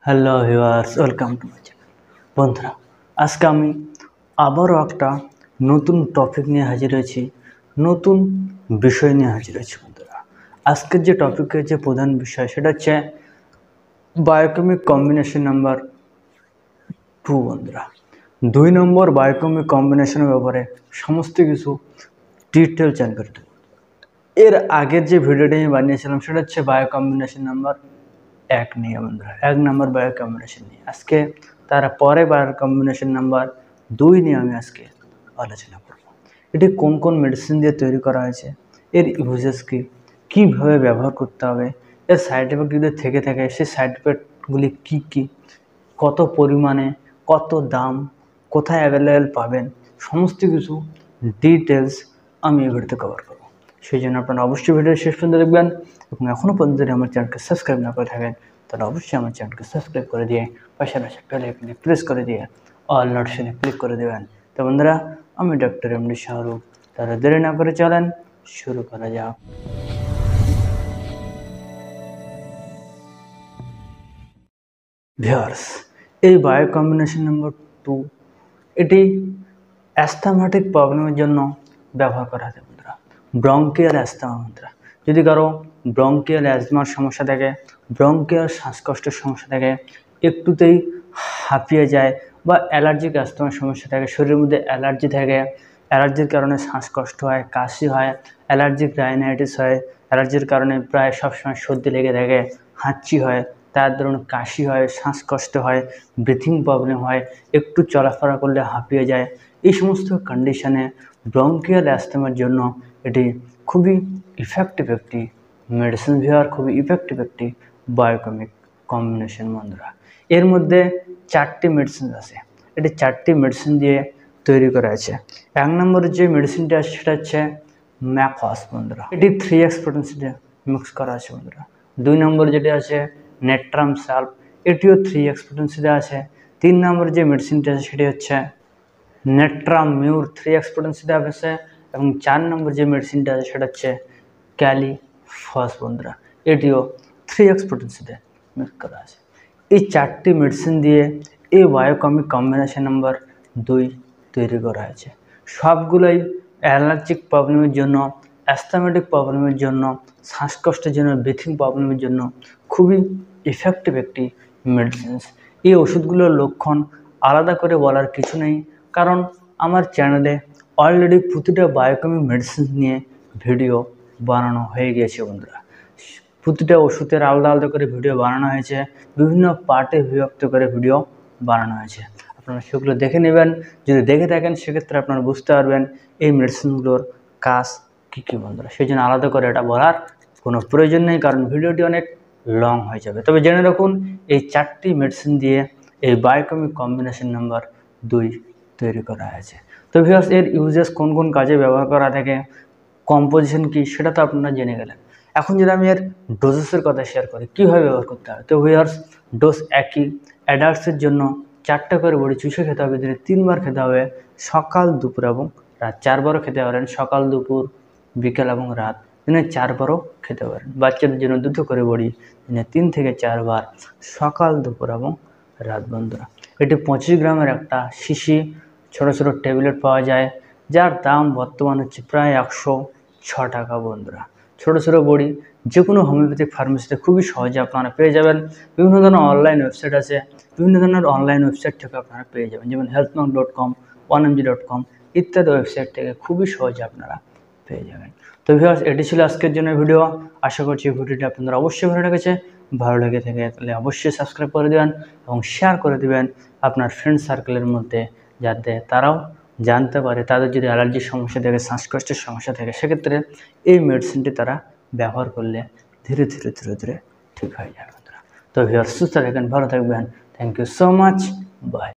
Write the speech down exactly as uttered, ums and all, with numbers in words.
Hello viewers, welcome to my channel. বন্ধুরা, আজকে আমি আবারও একটা নতুন টপিক নিয়ে হাজির হয়েছি, নতুন বিষয় নিয়ে হাজির হয়েছি। বন্ধুরা, আজকের যে টপিকের যে প্রধান বিষয় সেটা হচ্ছে বায়োকেমিক কম্বিনেশন নাম্বার টু। বন্ধুরা, দুই নম্বর বায়োকেমিক কম্বিনেশনের ব্যাপারে সমস্ত কিছু ডিটেল জানকারি দেব। এর আগের যে ভিডিওটি আমি বানিয়েছিলাম সেটা হচ্ছে বায়ো কম্বিনেশন নাম্বার এক নিয়ে। বন্ধুরা, এক নম্বর বায়ো কম্বিনেশন নিয়ে, আজকে তারপরে বায়ো কম্বিনেশন নাম্বার দুই নিয়ে আমি আজকে আলোচনা করব। এটি কোন কোন মেডিসিন দিয়ে তৈরি করা হয়েছে, এর ইউজেস কী, কীভাবে ব্যবহার করতে হবে, এর সাইড এফেক্ট যদি থেকে থাকে সেই সাইড এফেক্টগুলি কী কী, কত পরিমাণে, কত দাম, কোথায় অ্যাভেলেবেল পাবেন, সমস্ত কিছু ডিটেলস আমি এই ভিডিওতে কভার করব। সেই জন্য আপনারা অবশ্যই ভিডিও শেষ পর্যন্ত দেখবেন এবং এখনও পর্যন্ত যদি আমার চ্যানেলকে সাবস্ক্রাইব না করে থাকেন তাহলে অবশ্যই আমার চ্যানেলকে সাবস্ক্রাইব করে দিয়ে পাশাপাশি বেল আইকনে প্রেস করে দিয়ে অল নোটিফিকেশনে ক্লিক করে দেবেন। তো বন্ধুরা, আমি ডক্টর এমডি শাহরুখ, তারা দেরি না করে চলেন শুরু করা যাক। ভিউয়ার্স, এই বায়ো কম্বিনেশন নাম্বার টু এটি অ্যাস্থমাটিক প্রবলেমের জন্য ব্যবহার করা হয়। বন্ধুরা, ব্রঙ্কিয়াল অ্যাস্থমা। বন্ধুরা, যদি কারো ব্রঙ্কিয়াল অ্যাজমার সমস্যা থাকে, ব্রঙ্কিয়াল শ্বাসকষ্টের সমস্যা থাকে, একটুতেই হাঁপিয়ে যায় বা অ্যালার্জিক অ্যাস্থমার সমস্যা থাকে, শরীরের মধ্যে অ্যালার্জি থাকে, অ্যালার্জির কারণে শ্বাসকষ্ট হয়, কাশি হয়, অ্যালার্জিক রাইনাইটিস হয়, অ্যালার্জির কারণে প্রায় সবসময় সর্দি লেগে থাকে, হাঁচি হয়, তার ধরুন কাশি হয়, শ্বাসকষ্ট হয়, ব্রিথিং প্রবলেম হয়, একটু চলাফেরা করলে হাঁপিয়ে যায়, এই সমস্ত কন্ডিশনে ব্রঙ্কিয়াল অ্যাস্থমার জন্য এটি খুবই ইফেক্টিভ একটি মেডিসিন। ভিউয়ার, খুবই ইফেক্টিভ একটি বায়োকেমিক কম্বিনেশন। বন্ধুরা, এর মধ্যে চারটি মেডিসিন আছে। এটি চারটি মেডিসিন দিয়ে তৈরি করা আছে। এক নম্বরের যে মেডিসিনটা আছে সেটা হচ্ছে ম্যাকস। বন্ধুরা, এটি থ্রি এক্স পোটেন্সিতে মিক্স করা আছে। বন্ধুরা, দুই নম্বর যেটি আছে নেট্রাম সাল্প, এটিও থ্রি এক্স পোটেন্সিতে আছে। তিন নম্বর যে মেডিসিনটা আছে সেটি হচ্ছে নেট্রাম মিউর, থ্রি এক্স পোটেন্সিতে আছে। এবং চার নম্বর যে মেডিসিনটা আছে সেটা হচ্ছে ক্যালিফস। বন্ধুরা, এটিও থ্রি এক্স পোটেন্সিতে মিক্স করা আছে। এই চারটি মেডিসিন দিয়ে এই বায়োকেমিক কম্বিনেশন নাম্বার দুই তৈরি করা হয়েছে। সবগুলোই অ্যালার্জিক প্রবলেমের জন্য, অ্যাস্থমেটিক প্রবলেমের জন্য, শ্বাসকষ্টের জন্য, ব্রিথিং প্রবলেমের জন্য খুবই ইফেক্টিভ একটি মেডিসিনস। এই ওষুধগুলোর লক্ষণ আলাদা করে বলার কিছু নেই, কারণ আমার চ্যানেলে অলরেডি প্রতিটা বায়োকেমিক মেডিসিন নিয়ে ভিডিও বানানো হয়ে গিয়েছে। বন্ধুরা, প্রতিটা ওষুধের আলাদা আলাদা করে ভিডিও বানানো হয়েছে, বিভিন্ন পার্টে বিভক্ত করে ভিডিও বানানো হয়েছে। আপনারা সেগুলো দেখে নেবেন। যদি দেখে থাকেন সেক্ষেত্রে আপনারা বুঝতে পারবেন এই মেডিসিনগুলোর কাজ কী কী। বন্ধুরা, সেই জন্য আলাদা করে এটা বলার কোনো প্রয়োজন নেই, কারণ ভিডিওটি অনেক লং হয়ে যাবে। তবে জেনে রাখুন, এই চারটি মেডিসিন দিয়ে এই বায়োকেমিক কম্বিনেশন নাম্বার দুই তৈরি করা হয়েছে। তো ভিউয়ার্স, এর ইউজেস কোন কোন কাজে ব্যবহার করা থাকে, কম্পোজিশন কী, সেটা তো আপনারা জেনে গেলেন। এখন যদি আমি এর ডোজেসের কথা শেয়ার করি, কীভাবে ব্যবহার করতে হবে, তো ভিউয়ার্স, ডোজ একই। অ্যাডাল্টসের জন্য চারটা করে বড়ি চুষে খেতে হবে, দিনে তিনবার খেতে হবে, সকাল, দুপুর এবং রাত। চারবারও খেতে পারেন, সকাল, দুপুর, বিকেল এবং রাত, দিনে চারবারও খেতে পারেন। বাচ্চাদের জন্য দুটো করে বড়ি দিনে তিন থেকে চারবার, সকাল, দুপুর এবং রাত। বন্ধুরা, এটি পঁচিশ গ্রামের একটা শিশি ছোটো ছোটো ট্যাবলেট পাওয়া যায়, যার দাম বর্তমান হচ্ছে প্রায় একশো ছ টাকা। বন্ধুরা, ছোটো ছোটো বড়ি যে কোনো হোমিওপ্যাথিক ফার্মেসিতে খুবই সহজে আপনারা পেয়ে যাবেন। বিভিন্ন ধরনের অনলাইন ওয়েবসাইট আছে, বিভিন্ন ধরনের অনলাইন ওয়েবসাইট থেকে আপনারা পেয়ে যাবেন, যেমন healthmark dot com, one M G dot com ইত্যাদি ওয়েবসাইট থেকে খুবই সহজে আপনারা পেয়ে যাবেন। তো ভিউয়ার্স, এটি ছিল আজকের জন্য ভিডিও। আশা করছি ভিডিওটি আপনাদের অবশ্যই ভালো লেগেছে। ভালো লেগে থেকে তাহলে অবশ্যই সাবস্ক্রাইব করে দেবেন এবং শেয়ার করে দেবেন আপনার ফ্রেন্ড সার্কেলের মধ্যে, যাতে তারাও জানতে পারে তাদের যদি অ্যালার্জির সমস্যা থাকে, শ্বাসকষ্টের সমস্যা থাকে, সেক্ষেত্রে এই মেডিসিনটি তারা ব্যবহার করলে ধীরে ধীরে ধীরে ধীরে ঠিক হয়ে যাবে। তো ভিউয়ার্স, সুস্থ থাকবেন, ভালো থাকবেন। Thank you so much, by.